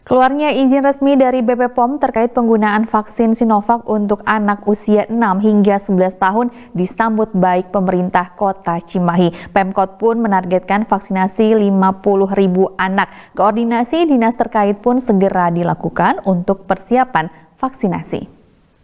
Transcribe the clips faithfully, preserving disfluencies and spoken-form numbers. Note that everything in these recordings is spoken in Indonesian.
Keluarnya izin resmi dari B P P O M terkait penggunaan vaksin Sinovac untuk anak usia enam hingga sebelas tahun disambut baik pemerintah Kota Cimahi. Pemkot pun menargetkan vaksinasi lima puluh ribu anak. Koordinasi dinas terkait pun segera dilakukan untuk persiapan vaksinasi.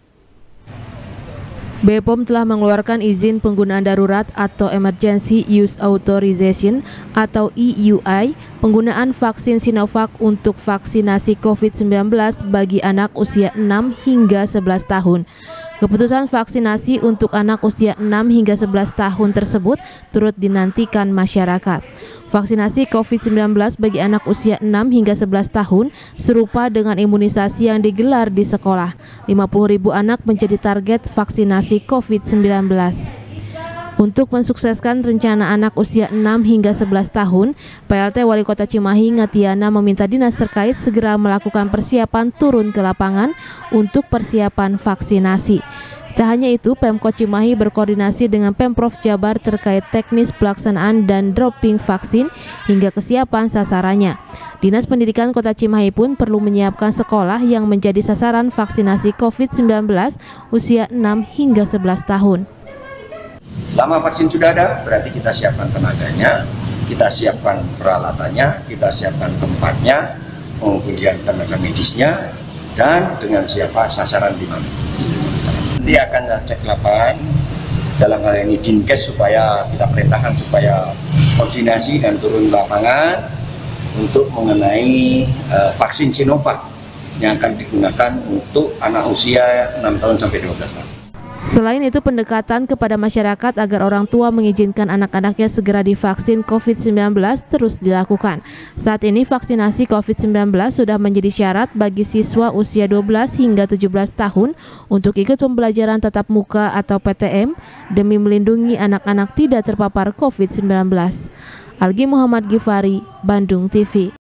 B P P O M telah mengeluarkan izin penggunaan darurat atau Emergency Use Authorization atau E U I penggunaan vaksin Sinovac untuk vaksinasi COVID sembilan belas bagi anak usia enam hingga sebelas tahun. Keputusan vaksinasi untuk anak usia enam hingga sebelas tahun tersebut turut dinantikan masyarakat. Vaksinasi COVID sembilan belas bagi anak usia enam hingga sebelas tahun serupa dengan imunisasi yang digelar di sekolah. lima puluh ribu anak menjadi target vaksinasi COVID sembilan belas. Untuk mensukseskan rencana anak usia enam hingga sebelas tahun, P L T Wali Kota Cimahi Ngatiana meminta dinas terkait segera melakukan persiapan turun ke lapangan untuk persiapan vaksinasi. Tak hanya itu, Pemkot Cimahi berkoordinasi dengan Pemprov Jabar terkait teknis pelaksanaan dan dropping vaksin hingga kesiapan sasarannya. Dinas Pendidikan Kota Cimahi pun perlu menyiapkan sekolah yang menjadi sasaran vaksinasi COVID sembilan belas usia enam hingga sebelas tahun. Selama vaksin sudah ada, berarti kita siapkan tenaganya, kita siapkan peralatannya, kita siapkan tempatnya, kemudian tenaga medisnya, dan dengan siapa sasaran di mana. Nanti akan cek lapangan, dalam hal ini Dinkes supaya kita perintahkan supaya koordinasi dan turun lapangan untuk mengenai uh, vaksin Sinovac yang akan digunakan untuk anak usia enam tahun sampai dua belas tahun. Selain itu, pendekatan kepada masyarakat agar orang tua mengizinkan anak-anaknya segera divaksin COVID sembilan belas terus dilakukan. Saat ini vaksinasi COVID sembilan belas sudah menjadi syarat bagi siswa usia dua belas hingga tujuh belas tahun untuk ikut pembelajaran tatap muka atau P T M demi melindungi anak-anak tidak terpapar COVID sembilan belas. Algi Muhammad Gifari, Bandung T V.